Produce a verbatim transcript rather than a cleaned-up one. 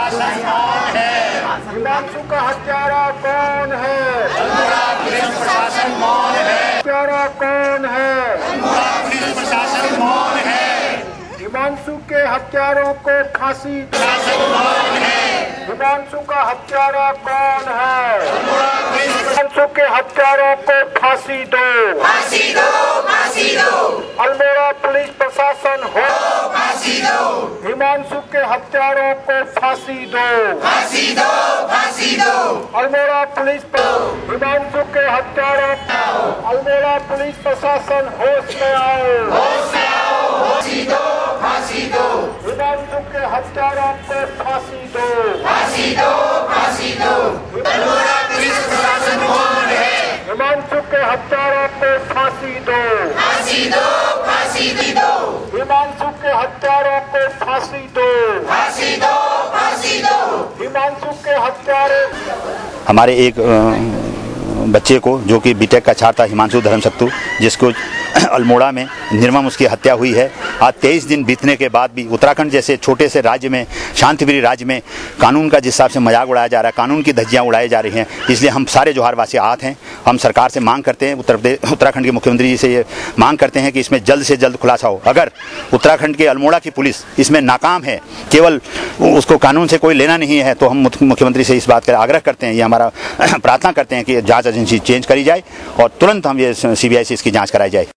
प्रशासन कौन है? हिमांशु का हत्यारा कौन है? अल्मोड़ा पुलिस प्रशासन कौन है? हत्यारा कौन है? अल्मोड़ा पुलिस प्रशासन कौन है? हिमांशु के हत्यारों को फांसी। प्रशासन कौन है? हिमांशु का हत्यारा कौन है? अल्मोड़ा पुलिस हिमांशु के हत्यारों को फांसी दो, फांसी दो, फांसी दो, अल्मोड़ा पुलिस प्रशासन हो। फांसी दो, हिमांशु के हत्यारों को फांसी दो, फांसी दो, फांसी दो, अल्मोड़ा पुलिस हिमांशु के हत्यारों अल्मोड़ा पुलिस प्रशासन होश में आओ, होश में आओ, फांसी दो, फांसी दो, हिमांशु के हत्यारों को फांसी दो, फांसी दो, फांसी दो। अल्मोड़ा पुलिस प्रशासन कौन है? हिमांशु के हत्यारों को फांसी दो, फांसी दो, फांसी दो, हिमांशु के हत्यारों को फांसी दो, फांसी दो, फांसी दो। हिमांशु के हत्यारे। हमारे एक बच्चे को जो कि बीटेक का छात्र था हिमांशु धर्मशक्तु, जिसको अल्मोड़ा में निर्मम उसकी हत्या हुई है। आज तेईस दिन बीतने के बाद भी उत्तराखंड जैसे छोटे से राज्य में, शांतिप्रिय राज्य में कानून का जिस हिसाब से मजाक उड़ाया जा रहा है, कानून की धज्जियां उड़ाई जा रही हैं, इसलिए हम सारे जोहारवासी आहत हैं। हम सरकार से मांग करते हैं, उत्तर प्रदेश उत्तराखंड के मुख्यमंत्री जी से ये मांग करते हैं कि इसमें जल्द से जल्द खुलासा हो। अगर उत्तराखंड के अल्मोड़ा की पुलिस इसमें नाकाम है, केवल उसको कानून से कोई लेना नहीं है, तो हम मुख्यमंत्री से इस बात का आग्रह करते हैं, ये हमारा प्रार्थना करते हैं कि जाँच एजेंसी चेंज करी जाए और तुरंत हम ये सी बी आई से इसकी जाँच कराई जाए।